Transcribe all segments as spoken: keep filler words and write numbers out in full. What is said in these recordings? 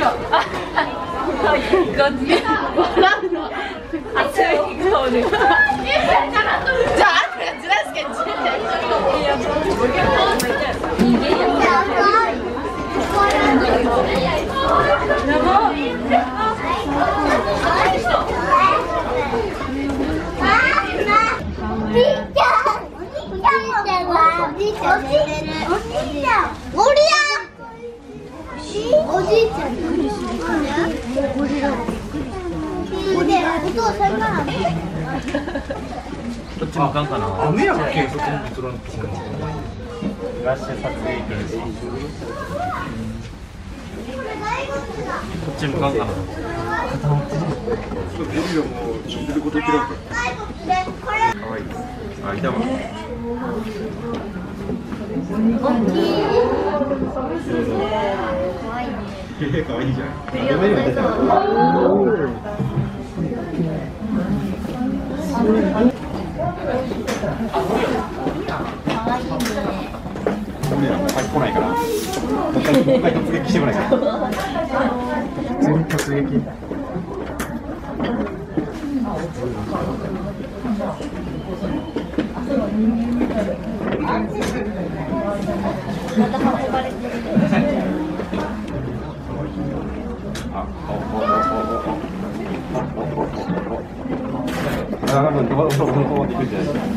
よ。이거지? 뭐라는 아, 저 이거는. 저 안에 지났겠지? 이게 어디 있잖아. 근데 또 설마 안 돼. こっち向かんかな。 雨やっけ、そこに撮らんと。 ラッシュ撮影行くし。こっち向かんかな。固まってる。 ちょっとビビがもう、ちょっとこと言ってるわけ。可愛いです。あ、いたわ。 大きい。 へへ、可愛いじゃん。 おめでとう。 俺らも帰ってこないから。もう一回、もう一回突撃してこないから。全突撃。 また運ばれてる。 あ、おおおおお。あ、なんかどこどこどこって行くんじゃないですか。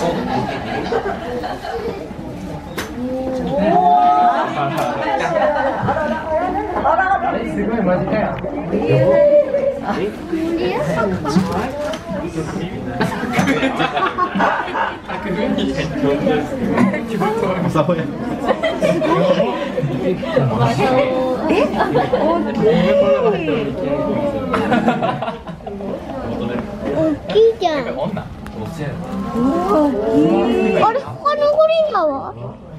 すごい間近や。 大きいじゃん。あれ、他のゴリラは？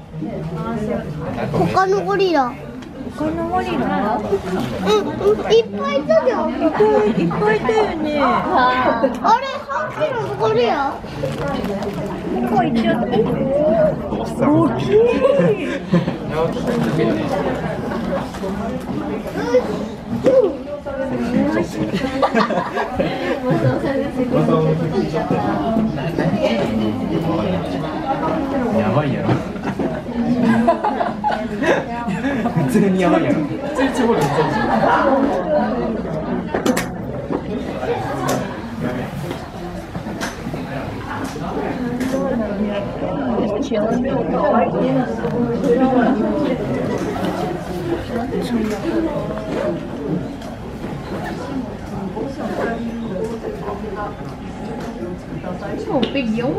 他のゴリラ。 このゴリラ？ うん、いっぱいいたじゃん。 いっぱいいたよね。 あれ、さっきのゴリラ。 ここ行っちゃった。大きやばいやろ。普通にやばいやろ。普通にちぼる。 好big yun.